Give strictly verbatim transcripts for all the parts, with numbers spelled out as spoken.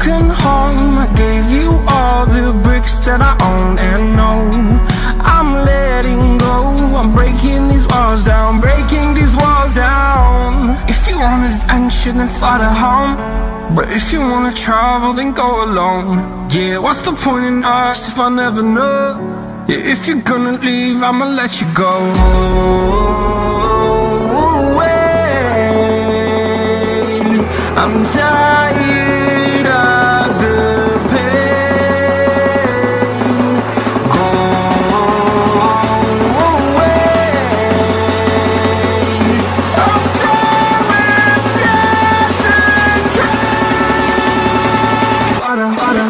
broken home. I gave you all the bricks that I own and know. I'm letting go, I'm breaking these walls down, breaking these walls down. If you want adventure, then fly to home. But if you wanna travel, then go alone. Yeah, what's the point in us if I never know? Yeah, if you're gonna leave, I'ma let you go. I'm tired of the pain. Go away. I'm tired of dancing. Harder, harder.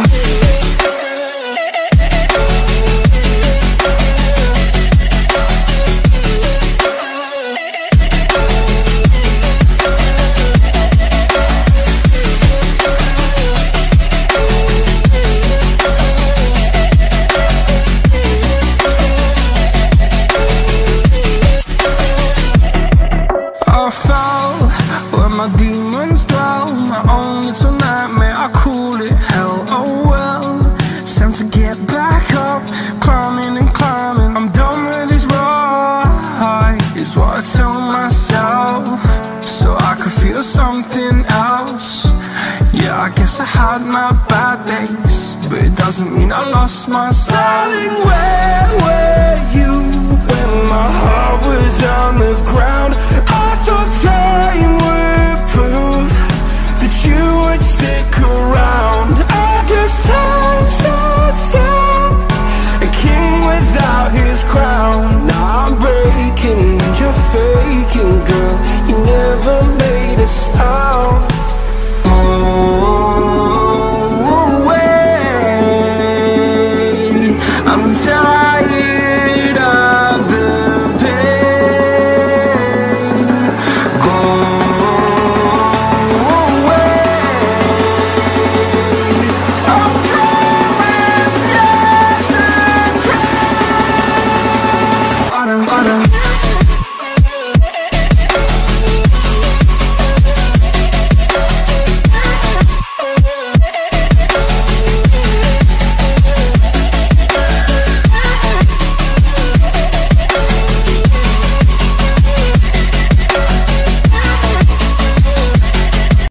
My demons dwell, my own little nightmare, I call it hell. Oh well, it's time to get back up, climbing and climbing. I'm done with this ride, is what I tell myself, so I could feel something else. Yeah, I guess I had my bad days, but it doesn't mean I lost my style. Darling, where were you when my heart was on the ground? I thought time would prove that you would stick around.